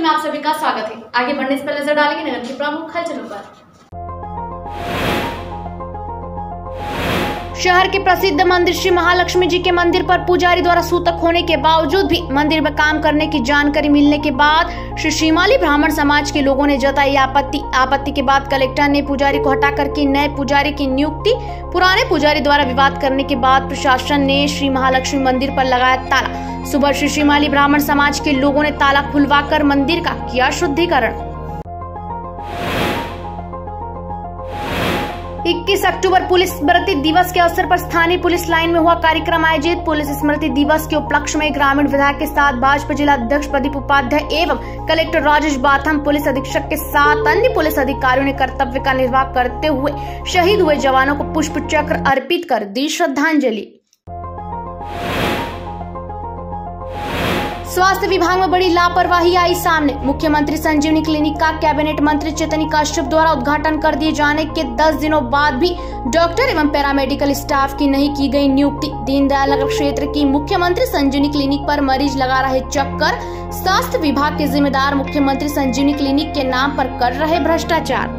में आप सभी का स्वागत है। आगे बढ़ने से पहले नजर डालेंगे नगर के प्रमुख हलचलों पर। शहर के प्रसिद्ध मंदिर श्री महालक्ष्मी जी के मंदिर पर पुजारी द्वारा सूतक होने के बावजूद भी मंदिर में काम करने की जानकारी मिलने के बाद श्री शिमाली ब्राह्मण समाज के लोगों ने जताई आपत्ति के बाद कलेक्टर ने पुजारी को हटा करके नए पुजारी की नियुक्ति। पुराने पुजारी द्वारा विवाद करने के बाद प्रशासन ने श्री महालक्ष्मी मंदिर पर लगाया ताला। सुबह श्री शिमाली ब्राह्मण समाज के लोगों ने ताला खुलवाकर मंदिर का किया शुद्धिकरण। 21 अक्टूबर पुलिस स्मृति दिवस के अवसर पर स्थानीय पुलिस लाइन में हुआ कार्यक्रम आयोजित। पुलिस स्मृति दिवस के उपलक्ष्य में ग्रामीण विधायक के साथ भाजपा जिला अध्यक्ष प्रदीप उपाध्याय एवं कलेक्टर राजेश बाथम, पुलिस अधीक्षक के साथ अन्य पुलिस अधिकारियों ने कर्तव्य का निर्वाह करते हुए शहीद हुए जवानों को पुष्प चक्र अर्पित कर दी श्रद्धांजलि। स्वास्थ्य विभाग में बड़ी लापरवाही आई सामने। मुख्यमंत्री संजीवनी क्लिनिक का कैबिनेट मंत्री चेतनी कश्यप द्वारा उद्घाटन कर दिए जाने के 10 दिनों बाद भी डॉक्टर एवं पैरामेडिकल स्टाफ की नहीं की गई नियुक्ति। दीनदयाल नगर क्षेत्र की मुख्यमंत्री संजीवनी क्लिनिक पर मरीज लगा रहे चक्कर। स्वास्थ्य विभाग के जिम्मेदार मुख्यमंत्री संजीवनी क्लिनिक के नाम पर कर रहे भ्रष्टाचार।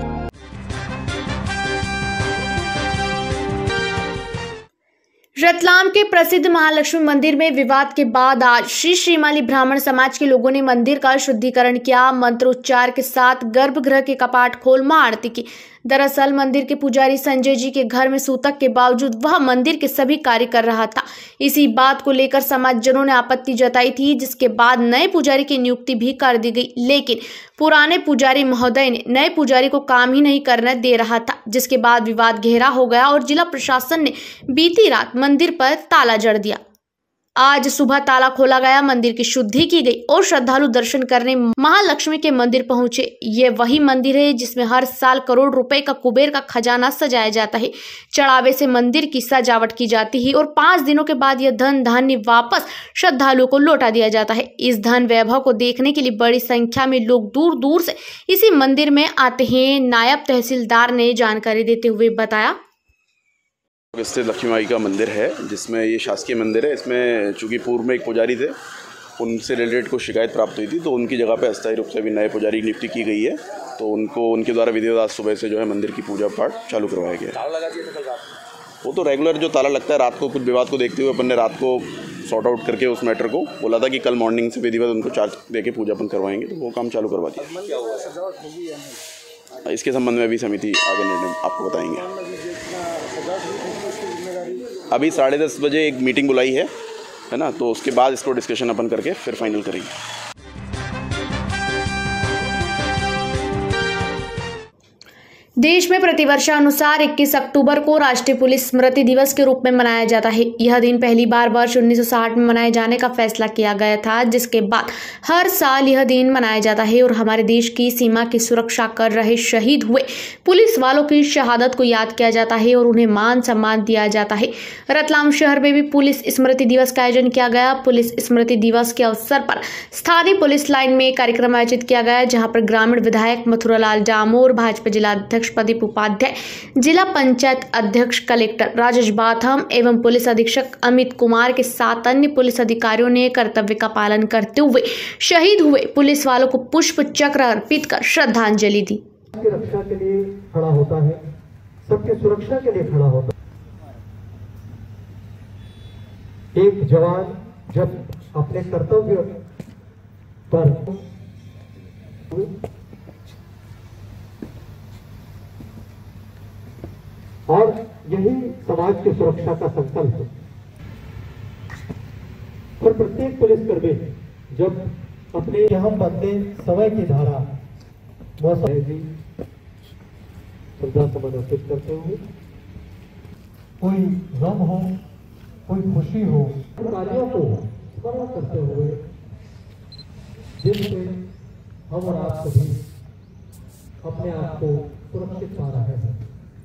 रतलाम के प्रसिद्ध महालक्ष्मी मंदिर में विवाद के बाद आज श्री शिमाली ब्राह्मण समाज के लोगों ने मंदिर का शुद्धिकरण किया। मंत्रोच्चार के साथ गर्भगृह के कपाट खोल मां आरती की। दरअसल मंदिर के पुजारी संजय जी के घर में सूतक के बावजूद वह मंदिर के सभी कार्य कर रहा था। इसी बात को लेकर समाजजनों ने आपत्ति जताई थी, जिसके बाद नए पुजारी की नियुक्ति भी कर दी गई। लेकिन पुराने पुजारी महोदय ने नए पुजारी को काम ही नहीं करने दे रहा था, जिसके बाद विवाद गहरा हो गया और जिला प्रशासन ने बीती रात मंदिर पर ताला जड़ दिया। आज सुबह ताला खोला गया, मंदिर की शुद्धि की गई और श्रद्धालु दर्शन करने महालक्ष्मी के मंदिर पहुंचे। ये वही मंदिर है जिसमें हर साल करोड़ रुपए का कुबेर का खजाना सजाया जाता है। चढ़ावे से मंदिर की सजावट की जाती है और 5 दिनों के बाद यह धन धान्य वापस श्रद्धालुओं को लौटा दिया जाता है। इस धन वैभव को देखने के लिए बड़ी संख्या में लोग दूर दूर से इसी मंदिर में आते हैं। नायब तहसीलदार ने जानकारी देते हुए बताया, स्थित लक्ष्मी माई का मंदिर है, जिसमें ये शासकीय मंदिर है। इसमें चूँकि पूर्व में एक पुजारी थे, उनसे रिलेटेड कुछ शिकायत प्राप्त हुई थी, तो उनकी जगह पे अस्थायी रूप से भी नए पुजारी की नियुक्ति की गई है। तो उनको उनके द्वारा विधिवत आज सुबह से जो है मंदिर की पूजा पाठ चालू करवाया गया। वो तो रेगुलर जो ताला लगता है, रात को कुछ विवाद को देखते हुए अपन ने रात को सॉर्ट आउट करके उस मैटर को बोला था कि कल मॉर्निंग से विधिवत उनको चार्ज देके पूजा अपन करवाएंगे, तो वो काम चालू करवा दिया। इसके संबंध में अभी समिति आगे निर्णय आपको बताएंगे। अभी 10:30 बजे एक मीटिंग बुलाई है ना, तो उसके बाद इसको डिस्कशन अपन करके फिर फाइनल करेंगे। देश में प्रतिवर्षानुसार 21 अक्टूबर को राष्ट्रीय पुलिस स्मृति दिवस के रूप में मनाया जाता है। यह दिन पहली बार वर्ष 1960 में मनाए जाने का फैसला किया गया था, जिसके बाद हर साल यह दिन मनाया जाता है और हमारे देश की सीमा की सुरक्षा कर रहे शहीद हुए पुलिस वालों की शहादत को याद किया जाता है और उन्हें मान सम्मान दिया जाता है। रतलाम शहर में भी पुलिस स्मृति दिवस का आयोजन किया गया। पुलिस स्मृति दिवस के अवसर पर स्थानीय पुलिस लाइन में कार्यक्रम आयोजित किया गया, जहाँ पर ग्रामीण विधायक मथुरालाल डामोर, भाजपा जिला अध्यक्ष प्रदीप उपाध्याय, जिला पंचायत अध्यक्ष कलेक्टर राजेश बाथम एवं पुलिस अधीक्षक अमित कुमार के साथ अन्य पुलिस अधिकारियों ने कर्तव्य का पालन करते हुए शहीद हुए पुलिस वालों को पुष्प चक्र अर्पित कर श्रद्धांजलि दी। सबकी रक्षा के लिए खड़ा होता है, सबकी सुरक्षा के लिए खड़ा होता है। एक जवान जब अपने कर्तव्य पर और यही समाज की सुरक्षा का संकल्प है। और प्रत्येक पुलिसकर्मी जब अपने हम बनते समय की धारा श्रद्धा समर्पित करते हुए, कोई गम हो, कोई खुशी हो, कार्यों को स्मरण करते हुए जिससे हम और आप सभी अपने आप को सुरक्षित पा रहे हैं।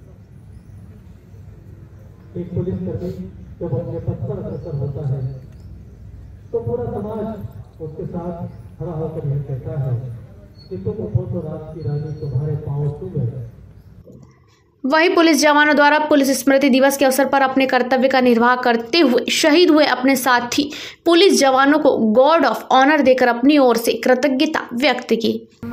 एक पुलिसकर्मी जब अपने पथ पर अग्रसर होता है तो पूरा समाज उसके साथ खड़ा होकर यह कहता है कि तुम उठो तो रात की रानी तुम्हारे पांव चूमे। वहीं पुलिस जवानों द्वारा पुलिस स्मृति दिवस के अवसर पर अपने कर्तव्य का निर्वाह करते हुए शहीद हुए अपने साथी पुलिस जवानों को गार्ड ऑफ ऑनर देकर अपनी ओर से कृतज्ञता व्यक्त की।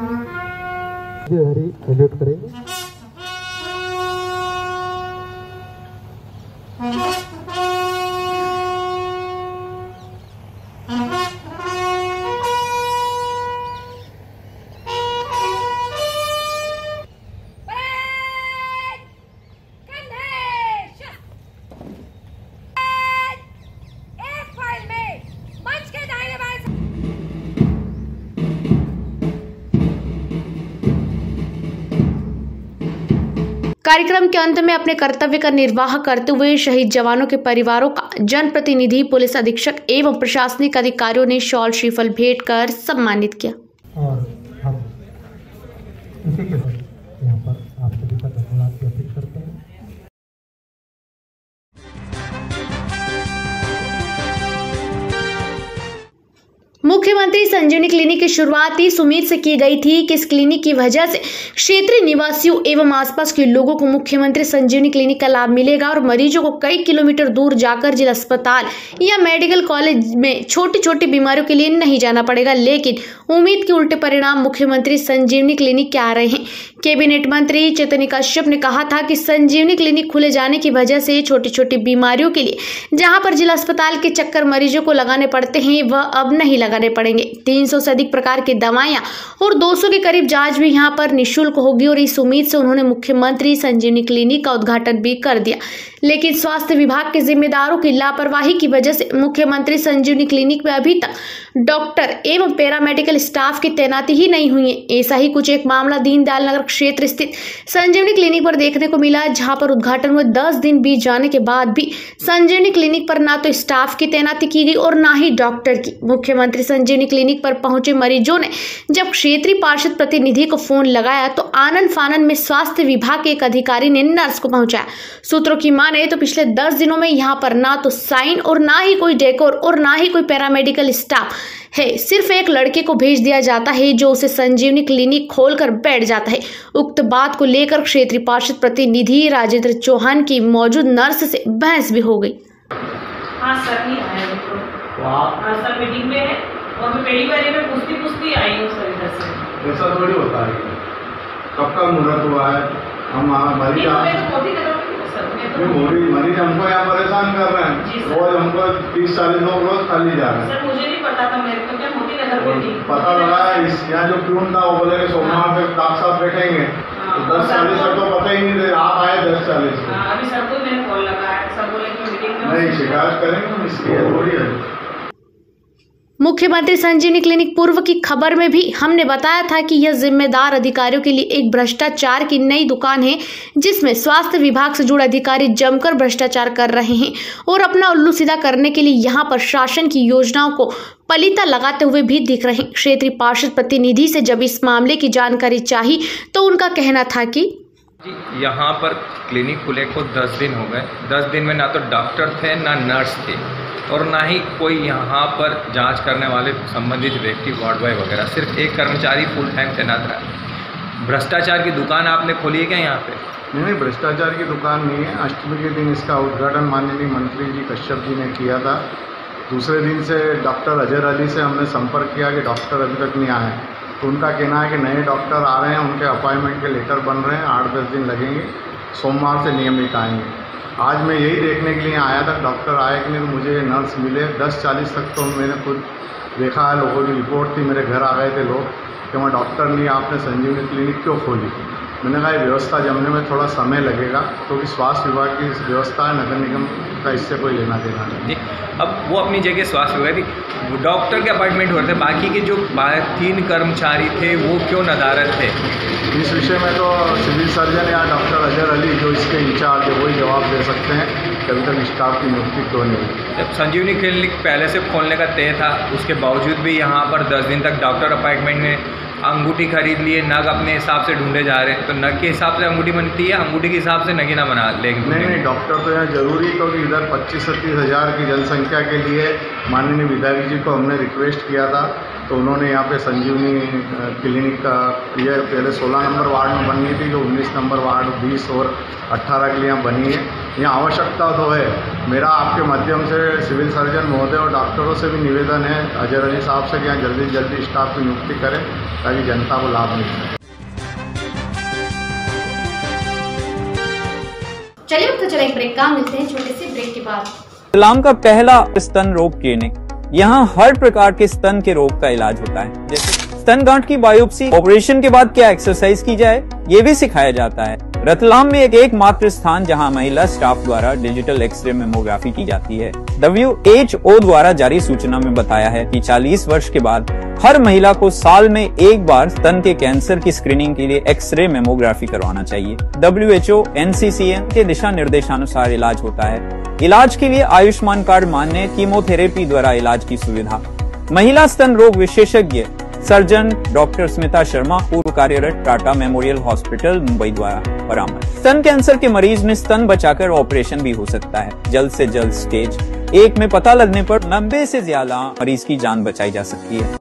कार्यक्रम के अंत में अपने कर्तव्य का निर्वाह करते हुए शहीद जवानों के परिवारों का जनप्रतिनिधि, पुलिस अधीक्षक एवं प्रशासनिक अधिकारियों ने शॉल श्रीफल भेंट कर सम्मानित किया। और हम इसी के साथ यहाँ पर आप सभी का धन्यवाद व्यक्त करते हैं। मुख्यमंत्री संजीवनी क्लिनिक की शुरुआत इस उम्मीद से की गई थी कि इस क्लिनिक की वजह से क्षेत्रीय निवासियों एवं आसपास के लोगों को मुख्यमंत्री संजीवनी क्लिनिक का लाभ मिलेगा और मरीजों को कई किलोमीटर दूर जाकर जिला अस्पताल या मेडिकल कॉलेज में छोटी छोटी बीमारियों के लिए नहीं जाना पड़ेगा। लेकिन उम्मीद के उल्टे परिणाम मुख्यमंत्री संजीवनी क्लिनिक के आ रहे हैं। कैबिनेट मंत्री चैतन्य कश्यप ने कहा था कि संजीवनी क्लिनिक खुले जाने की वजह से छोटी छोटी बीमारियों के लिए जहां पर जिला अस्पताल के चक्कर मरीजों को लगाने पड़ते हैं वह अब नहीं लगाने पड़ेंगे। 300 से अधिक प्रकार की दवाइयां और 200 के करीब जांच भी यहां पर निःशुल्क होगी और इस उम्मीद से उन्होंने मुख्यमंत्री संजीवनी क्लिनिक का उद्घाटन भी कर दिया। लेकिन स्वास्थ्य विभाग के जिम्मेदारों की लापरवाही की वजह से मुख्यमंत्री संजीवनी क्लिनिक में अभी तक डॉक्टर एवं पैरामेडिकल स्टाफ की तैनाती ही नहीं हुई है। ऐसा ही कुछ एक मामला दीनदयाल नगर क्षेत्र स्थित संजीवनी क्लिनिक पर देखने को मिला, जहां पर उद्घाटन हुए 10 दिन बीत जाने के बाद भी संजीवनी क्लिनिक पर ना तो स्टाफ की तैनाती की गई और ना ही डॉक्टर की। मुख्यमंत्री संजीवनी क्लिनिक पर पहुंचे मरीजों ने जब क्षेत्रीय पार्षद प्रतिनिधि को फोन लगाया तो आनन फानन में स्वास्थ्य विभाग के एक अधिकारी ने नर्स को पहुंचाया। सूत्रों की माने तो पिछले 10 दिनों में यहाँ पर ना तो साइन और ना ही कोई डेकोर और ना ही कोई पैरामेडिकल स्टाफ है। सिर्फ एक लड़के को भेज दिया जाता है जो उसे संजीवनी क्लिनिक खोलकर बैठ जाता है। उक्त बात को लेकर क्षेत्रीय पार्षद प्रतिनिधि राजेंद्र चौहान की मौजूद नर्स से बहस भी हो गई। हाँ सर, नहीं आया सर, मीटिंग में है और मैं पहली बार में पूछती आई हूँ सर इधर से। ऐसा थोड़ी होता है। कब का मुहूर्त हुआ है? हम मरीज हमको यहाँ परेशान कर रहे हैं। रोज हमको 30-40 लोग रोज खाली जा रहे हैं। सर मुझे नहीं पता था, मेरे को क्या मोती नगर में थी। पता लगा है इस यहाँ जो प्यून था वो बोले सोमवार पे डॉक्टर साहब बैठेंगे तो 10-40 तक तो पता ही नहीं थे। आप आए 10-40। अभी सर को मैंने कॉल लगाया, सर बोले कि मीटिंग में नहीं शिकायत करेंगे हम, इसलिए थोड़ी है। मुख्यमंत्री संजीवनी क्लिनिक पूर्व की खबर में भी हमने बताया था कि यह जिम्मेदार अधिकारियों के लिए एक भ्रष्टाचार की नई दुकान है, जिसमें स्वास्थ्य विभाग से जुड़े अधिकारी जमकर भ्रष्टाचार कर रहे हैं और अपना उल्लू सीधा करने के लिए यहां पर शासन की योजनाओं को पलीता लगाते हुए भी दिख रहे हैं। क्षेत्रीय पार्षद प्रतिनिधि से जब इस मामले की जानकारी चाहिए तो उनका कहना था कि यहाँ पर क्लिनिक खुले को 10 दिन हो गए। 10 दिन में ना तो डॉक्टर थे ना नर्स थे और ना ही कोई यहाँ पर जांच करने वाले संबंधित व्यक्ति, वार्ड बॉय वगैरह, सिर्फ एक कर्मचारी फुल टाइम तैनात रहा। भ्रष्टाचार की दुकान आपने खोली है क्या यहाँ पे? नहीं, भ्रष्टाचार की दुकान नहीं है। अष्टमी के दिन इसका उद्घाटन माननीय मंत्री जी कश्यप जी ने किया था। दूसरे दिन से डॉक्टर अजहर अली से हमने संपर्क किया कि डॉक्टर अभी तक नहीं आए, तो उनका कहना है कि नए डॉक्टर आ रहे हैं, उनके अपॉइंटमेंट के लेटर बन रहे हैं, 8-10 दिन लगेंगे, सोमवार से नियमित आएंगे। आज मैं यही देखने के लिए आया था डॉक्टर आए कि नहीं, तो मुझे नर्स मिले 10-40 तक तो मैंने खुद देखा है। लोगों की रिपोर्ट थी, मेरे घर आ गए थे लोग कि वहाँ डॉक्टर नहीं, आपने संजीवनी क्लिनिक क्यों खोली? मैंने कहा व्यवस्था जमने में थोड़ा समय लगेगा, क्योंकि स्वास्थ्य विभाग की व्यवस्था है, नगर निगम का इससे कोई लेना देना नहीं। अब वो अपनी जगह स्वास्थ्य विभाग की डॉक्टर के अपॉइंटमेंट हो रहे थे, बाकी के जो 3 कर्मचारी थे वो क्यों नदारद थे? इस विषय में तो सिविल सर्जन या डॉक्टर अजहर अली जो इसके इंचार्ज है वही जवाब दे सकते हैं कि अभी तक स्टाफ की नियुक्ति क्यों नहीं। जब संजीवनी क्लिनिक पहले से खोलने का तय था, उसके बावजूद भी यहाँ पर 10 दिन तक डॉक्टर अपॉइंटमेंट में अंगूठी खरीद लिए, नग अपने हिसाब से ढूंढे जा रहे हैं। तो नग के हिसाब से अंगूठी बनती है, अंगूठी के हिसाब से नगीना बना लेंगे? नहीं, डॉक्टर तो यहाँ जरूरी, क्योंकि इधर 25 से 30 हज़ार की जनसंख्या के लिए माननीय विधायक जी को हमने रिक्वेस्ट किया था तो उन्होंने यहाँ पे संजीवनी क्लिनिक का, ये पहले 16 नंबर वार्ड में बननी थी, जो 19 नंबर वार्ड 20 और 18 के लिए यहाँ बनी है। यहाँ आवश्यकता तो है। मेरा आपके माध्यम से सिविल सर्जन महोदय और डॉक्टरों से भी निवेदन है, अजहर अली साहब से, कि यहाँ जल्दी से जल्दी स्टाफ की नियुक्ति करें ताकि जनता को लाभ मिल सके। चलिए अब तो चला एक ब्रेक का, मिलते हैं छोटे से ब्रेक के बाद। रतलाम का पहला स्तन रोग क्लिनिक। यहाँ हर प्रकार के स्तन के रोग का इलाज होता है, जैसे स्तन गांठ की बायोप्सी, ऑपरेशन के बाद क्या एक्सरसाइज की जाए, ये भी सिखाया जाता है। रतलाम में एकमात्र स्थान जहां महिला स्टाफ द्वारा डिजिटल एक्सरे मेमोग्राफी की जाती है। WHO द्वारा जारी सूचना में बताया है कि 40 वर्ष के बाद हर महिला को साल में एक बार स्तन के कैंसर की स्क्रीनिंग के लिए एक्सरे मेमोग्राफी करवाना चाहिए। WHO NCCN के दिशा निर्देशानुसार इलाज होता है। इलाज के लिए आयुष्मान कार्ड मान्य, कीमोथेरेपी द्वारा इलाज की सुविधा। महिला स्तन रोग विशेषज्ञ सर्जन डॉक्टर स्मिता शर्मा, पूर्व कार्यरत टाटा मेमोरियल हॉस्पिटल मुंबई द्वारा परामर्श। स्तन कैंसर के मरीज में स्तन बचाकर ऑपरेशन भी हो सकता है। जल्द से जल्द स्टेज 1 में पता लगने पर 90 से ज्यादा मरीज की जान बचाई जा सकती है।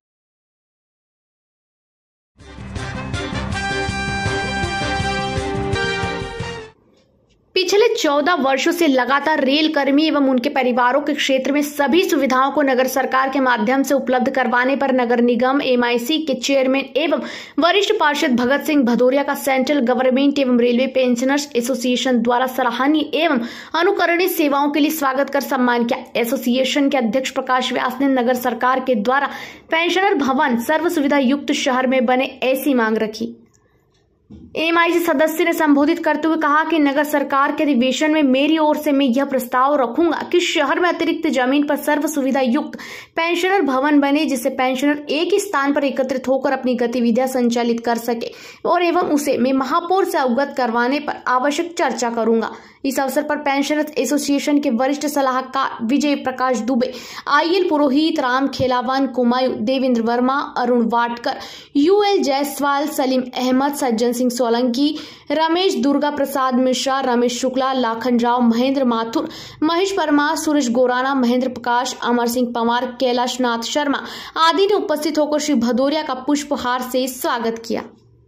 पिछले 14 वर्षों से लगातार रेल कर्मी एवं उनके परिवारों के क्षेत्र में सभी सुविधाओं को नगर सरकार के माध्यम से उपलब्ध करवाने पर नगर निगम MIC के चेयरमैन एवं वरिष्ठ पार्षद भगत सिंह भदौरिया का सेंट्रल गवर्नमेंट एवं रेलवे पेंशनर्स एसोसिएशन द्वारा सराहनीय एवं अनुकरणीय सेवाओं के लिए स्वागत कर सम्मान किया। एसोसिएशन के अध्यक्ष प्रकाश व्यास ने नगर सरकार के द्वारा पेंशनर भवन सर्व सुविधा युक्त शहर में बने ऐसी मांग रखी। MIC सदस्य ने संबोधित करते हुए कहा कि नगर सरकार के अधिवेशन में मेरी ओर से मैं यह प्रस्ताव रखूंगा कि शहर में अतिरिक्त जमीन पर सर्व सुविधा युक्त पेंशनर भवन बने, जिससे पेंशनर एक ही स्थान पर एकत्रित होकर अपनी गतिविधियां संचालित कर सके और एवं उसे मैं महापौर से अवगत करवाने पर आवश्यक चर्चा करूंगा। इस अवसर पर पेंशनर्स एसोसिएशन के वरिष्ठ सलाहकार विजय प्रकाश दुबे, IL पुरोहित, राम खेलावन, कुमायूं, देवेंद्र वर्मा, अरुण वाटकर, UL जायसवाल, सलीम अहमद, सज्जन सिंह सोलंकी, रमेश दुर्गा प्रसाद मिश्रा, रमेश शुक्ला, लाखन राव, महेंद्र माथुर, महेश परमार, सुरेश गोराना, महेंद्र प्रकाश, अमर सिंह पवार, कैलाश नाथ शर्मा आदि ने उपस्थित होकर श्री भदौरिया का पुष्पहार से स्वागत किया।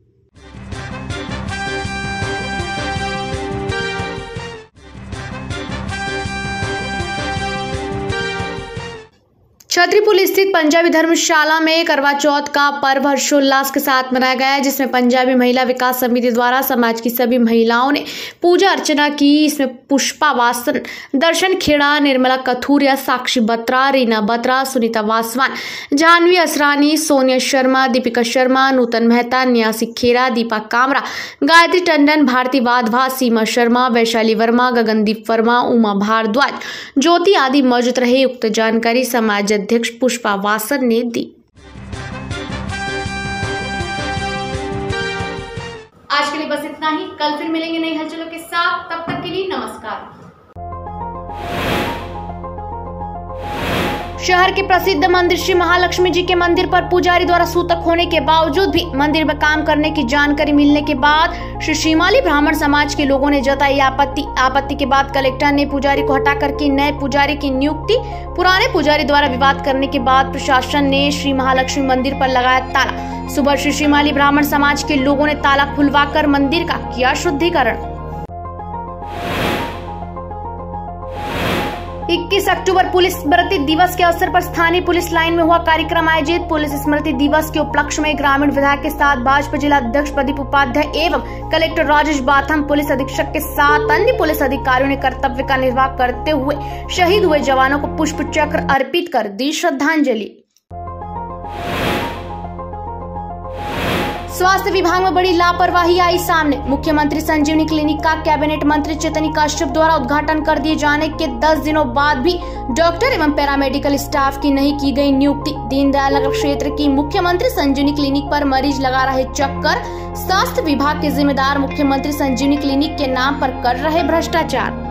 छतरीपुर स्थित पंजाबी धर्मशाला में करवा चौथ का पर्व हर्षोल्लास के साथ मनाया गया, जिसमें पंजाबी महिला विकास समिति द्वारा समाज की सभी महिलाओं ने पूजा अर्चना की। इसमें पुष्पा वासन, दर्शन खेड़ा, निर्मला कथूरिया, साक्षी बत्रा, रीना बत्रा, सुनीता वासवान, जानवी असरानी, सोनिया शर्मा, दीपिका शर्मा, नूतन मेहता, न्यासी खेरा, दीपा कामरा, गायत्री टंडन, भारती वाधवा, सीमा शर्मा, वैशाली वर्मा, गगनदीप वर्मा, उमा भारद्वाज, ज्योति आदि मौजूद रहे। उक्त जानकारी समाज अध्यक्ष पुष्पा वासन ने दी। आज के लिए बस इतना ही। कल फिर मिलेंगे नई हलचलों के साथ। तब तक के लिए नमस्कार। शहर के प्रसिद्ध मंदिर श्री महालक्ष्मी जी के मंदिर पर पुजारी द्वारा सूतक होने के बावजूद भी मंदिर में काम करने की जानकारी मिलने के बाद श्री श्रीमाली ब्राह्मण समाज के लोगों ने जताई आपत्ति के बाद कलेक्टर ने पुजारी को हटाकर की नए पुजारी की नियुक्ति। पुराने पुजारी द्वारा विवाद करने के बाद प्रशासन ने श्री महालक्ष्मी मंदिर पर लगाया ताला। सुबह श्री श्रीमाली ब्राह्मण समाज के लोगों ने ताला खुलवाकर मंदिर का किया शुद्धिकरण। 21 अक्टूबर पुलिस स्मृति दिवस के अवसर पर स्थानीय पुलिस लाइन में हुआ कार्यक्रम आयोजित। पुलिस स्मृति दिवस के उपलक्ष्य में ग्रामीण विधायक के साथ भाजपा जिला अध्यक्ष प्रदीप उपाध्याय एवं कलेक्टर राजेश बाथम, पुलिस अधीक्षक के साथ अन्य पुलिस अधिकारियों ने कर्तव्य का निर्वाह करते हुए शहीद हुए जवानों को पुष्प चक्र अर्पित कर दी श्रद्धांजलि। स्वास्थ्य विभाग में बड़ी लापरवाही आई सामने। मुख्यमंत्री संजीवनी क्लिनिक का कैबिनेट मंत्री चेतनी कश्यप द्वारा उद्घाटन कर दिए जाने के 10 दिनों बाद भी डॉक्टर एवं पैरामेडिकल स्टाफ की नहीं की गई नियुक्ति। दीनदयाल नगर क्षेत्र की मुख्यमंत्री संजीवनी क्लिनिक पर मरीज लगा रहे चक्कर। स्वास्थ्य विभाग के जिम्मेदार मुख्यमंत्री संजीवनी क्लिनिक के नाम पर कर रहे भ्रष्टाचार।